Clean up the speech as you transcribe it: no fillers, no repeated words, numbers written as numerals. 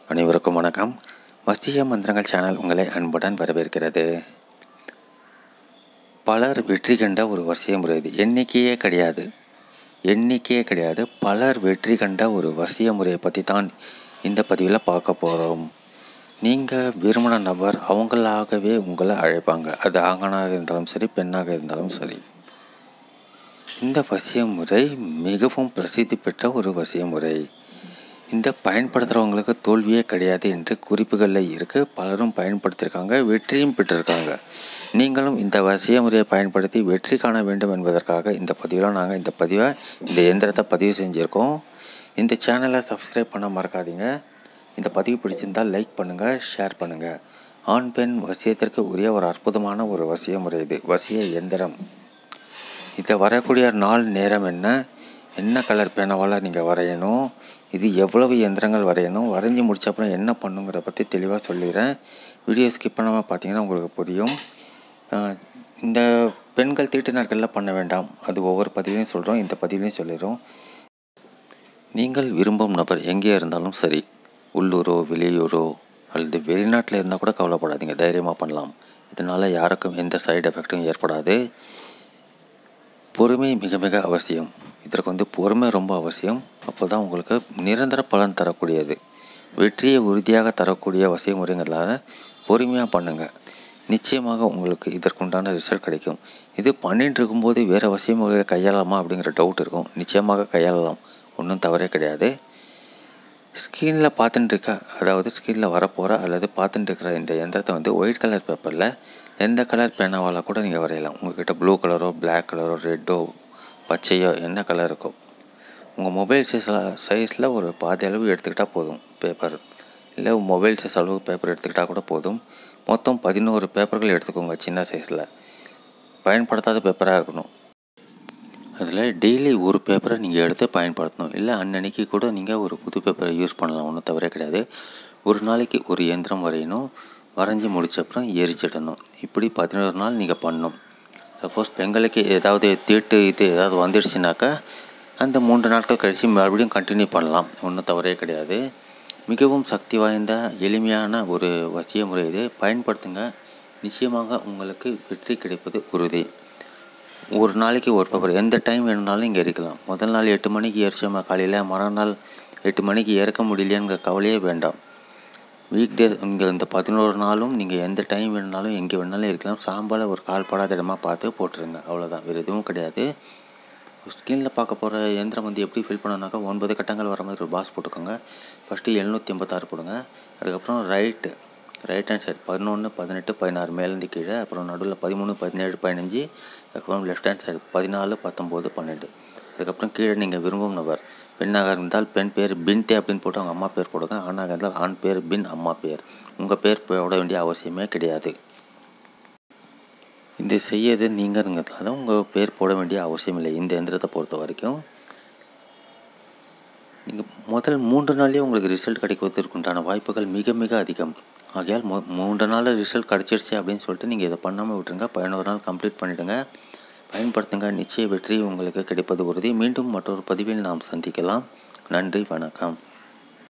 அனைவருக்கும் வணக்கம். வசிய மந்திரங்கள் சேனல் உங்களை அன்புடன் வரவேற்கிறது. பலர் வெற்றி கண்ட ஒரு வசிய முறை இது. எண்ணிக்கையே கிடையாது. பலர் வெற்றி கண்ட ஒரு வசிய முறையை பற்றி தான் இந்த பதிவில் பார்க்க போகிறோம். நீங்கள் விரும்பின நபர் அவங்களாகவே உங்களை அழைப்பாங்க. அது ஆணாக இருந்தாலும் சரி, பெண்ணாக இருந்தாலும் சரி. இந்த வசிய முறை மிகவும் பிரசித்தி பெற்ற ஒரு வசிய முறை. இந்த பயன்படுத்துகிறவங்களுக்கு தோல்வியே கிடையாது என்று குறிப்புகளில் இருக்குது. பலரும் பயன்படுத்தியிருக்காங்க, வெற்றியும் பெற்றிருக்காங்க. நீங்களும் இந்த வசிய முறையை பயன்படுத்தி வெற்றி காண வேண்டும் என்பதற்காக இந்த பதிவில் நாங்கள் இந்த இயந்திரத்தை பதிவு செஞ்சுருக்கோம். இந்த சேனலை சப்ஸ்கிரைப் பண்ண மறக்காதீங்க. இந்த பதிவு பிடிச்சிருந்தால் லைக் பண்ணுங்கள், ஷேர் பண்ணுங்கள். ஆண் பெண் வசியத்திற்கு உரிய ஒரு அற்புதமான ஒரு வசிய முறை இது. வசிய இயந்திரம். இதை வரக்கூடிய நாள் நேரம் என்ன கலர் பேனாவால் நீங்கள் வரையணும், இது எவ்வளவு இயந்திரங்கள் வரையணும், வரைஞ்சி முடிச்ச அப்புறம் என்ன பண்ணுங்கிறத பற்றி தெளிவாக சொல்லிடுறேன். வீடியோ ஸ்கிப் பண்ணாமல் பார்த்தீங்கன்னா உங்களுக்கு புரியும். இந்த பெண்கள் தீட்டு நாட்களில் பண்ண வேண்டாம், அது ஒவ்வொரு பதிவுலையும் சொல்கிறோம், இந்த பதிவுலையும் சொல்லிடுறோம். நீங்கள் விரும்பும் நபர் எங்கே இருந்தாலும் சரி, உள்ளூரோ வெளியூரோ அல்லது வெளிநாட்டில் இருந்தால் கூட கவலைப்படாதீங்க, தைரியமாக பண்ணலாம். இதனால் யாருக்கும் எந்த சைடு எஃபெக்டும் ஏற்படாது. பொறுமை மிக மிக அவசியம். இதற்கு பொறுமை ரொம்ப அவசியம். அப்போ தான் உங்களுக்கு நிரந்தர பலன் தரக்கூடியது, வெற்றியை உறுதியாக தரக்கூடிய வசிய முறைங்கிறதுனால பொறுமையாக பண்ணுங்கள். நிச்சயமாக உங்களுக்கு இதற்குண்டான ரிசல்ட் கிடைக்கும். இது பண்ணிட்டு இருக்கும்போது வேறு வசிய முறையை கையாளலாமா அப்படிங்கிற டவுட் இருக்கும். நிச்சயமாக கையாளலாம், ஒன்றும் தவறே கிடையாது. ஸ்க்ரீனில் ஸ்க்ரீனில் வரப்போகிற அல்லது பார்த்துட்டு இருக்கிற இந்த இயந்திரத்தை ஒயிட் கலர் பேப்பரில் எந்த கலர் பேனாவால் கூட நீங்கள் வரையலாம். உங்கள்கிட்ட ப்ளூ கலரோ, பிளாக் கலரோ, ரெட்டோ, பச்சையோ என்ன கலர் இருக்கோ, உங்கள் மொபைல் சைஸில் ஒரு பாதி அளவு எடுத்துக்கிட்டால் போதும் பேப்பர். இல்லை மொபைல் சைஸ் அளவு பேப்பர் எடுத்துக்கிட்டால் கூட போதும். மொத்தம் 11 பேப்பர்கள் எடுத்துக்கோங்க. சின்ன சைஸில் பயன்படுத்தாத பேப்பராக இருக்கணும். அதில் டெய்லி ஒரு பேப்பரை நீங்கள் எடுத்து பயன்படுத்தணும். இல்லை அன்னன்னைக்கு கூட நீங்கள் ஒரு புது பேப்பரை யூஸ் பண்ணலாம், ஒன்றும் தவறே கிடையாது. ஒரு நாளைக்கு ஒரு இயந்திரம் வரையணும், வரைஞ்சி முடிச்ச அப்புறம் எரிச்சிடணும். இப்படி 11 நாள் நீங்கள் பண்ணணும். சப்போஸ் பெண்களுக்கு ஏதாவது தீட்டு ஏதாவது வந்துடுச்சுனாக்கா அந்த 3 நாட்கள் கழித்து மறுபடியும் கண்டினியூ பண்ணலாம், ஒன்றும் தவறே கிடையாது. மிகவும் சக்தி வாய்ந்த எளிமையான ஒரு வசிய முறை இது. பயன்படுத்துங்க, நிச்சயமாக உங்களுக்கு வெற்றி கிடைப்பது உறுதி. ஒரு நாளைக்கு ஒரு பேப்பர் எந்த டைம் வேணுனாலும் இங்கே எரிக்கலாம். முதல் நாள் 8 மணிக்கு எரிச்சோமா காலையில், மறுநாள் 8 மணிக்கு ஏற்க முடியலையாங்கிற கவலையே வேண்டாம். வீக் டேஸ் இங்கே இந்த 11 நாளும் நீங்கள் எந்த டைம் வேணுனாலும் எங்கே வேணுனாலும் இருக்கலாம். சாம்பால் ஒரு கால்படாத இடமா பார்த்து போட்டுருங்க, அவ்வளோதான், வேறு எதுவும் கிடையாது. ஸ்க்ரீனில் பார்க்க போகிற இயந்திரம் எப்படி ஃபில் பண்ணணுனாக்கா 9 கட்டங்கள் வர மாதிரி ஒரு பாக்ஸ் போட்டுக்கோங்க. ஃபஸ்ட்டு 786 போடுங்க. அதுக்கப்புறம் ரைட் ஹேண்ட் சைடு 11, 18, 16 மேலேருந்து கீழே, அப்புறம் நடுவில் 13, 17, 15, அதுக்கப்புறம் லெஃப்ட் ஹேண்ட் சைடு 14, 19, 12. அதுக்கப்புறம் கீழே நீங்கள் விரும்பும் நபர், பெண்ணாக இருந்தால் பெண் பேர் பின்தே அப்படின்னு போட்டு அவங்க அம்மா பேர் போடுங்க. ஆணாக இருந்தால் ஆண் பேர் பின், அம்மா பேர். உங்கள் பேர் போட வேண்டிய அவசியமே கிடையாது. இது செய்யது நீங்கிறதுனால உங்கள் பேர் போட வேண்டிய அவசியம் இல்லை இந்த எந்திரத்தை பொறுத்த வரைக்கும். நீங்கள் முதல் 3 நாள்லேயே உங்களுக்கு ரிசல்ட் கிடைப்பதற்குண்டான வாய்ப்புகள் மிக மிக அதிகம். ஆகையால் 3 நாளில் ரிசல்ட் கிடச்சிருச்சு அப்படின்னு சொல்லிட்டு நீங்கள் இதை பண்ணாமல் விட்டுருங்க. 11 நாள் கம்ப்ளீட் பண்ணிவிடுங்க, பயன்படுத்துங்க. நிச்சய வெற்றி உங்களுக்கு கிடைப்பது உறுதி. மீண்டும் மற்றொரு பதிவில் நாம் சந்திக்கலாம். நன்றி, வணக்கம்.